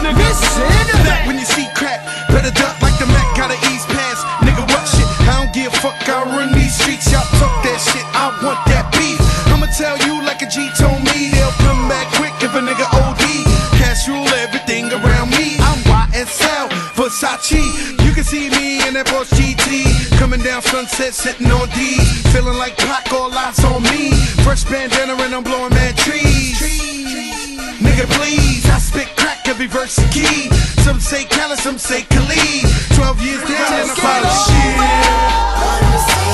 Listen, back when you see crack, better duck like the Mac, gotta ease past. Nigga, what shit? I don't give a fuck, I run these streets. Y'all talk that shit, I want that beef. I'ma tell you like a G told me, they'll come back quick if a nigga OD. Cash rule everything around me. I'm YSL, Versace. You can see me in that Porsche GT, coming down Sunset, sitting on D, feeling like Pac, all eyes on me. Fresh bandana and I'm blowing mad trees. Nigga, please, I spit crack every verse and key. Some say Khaled, some say Khaled. 12 years down and I follow shit.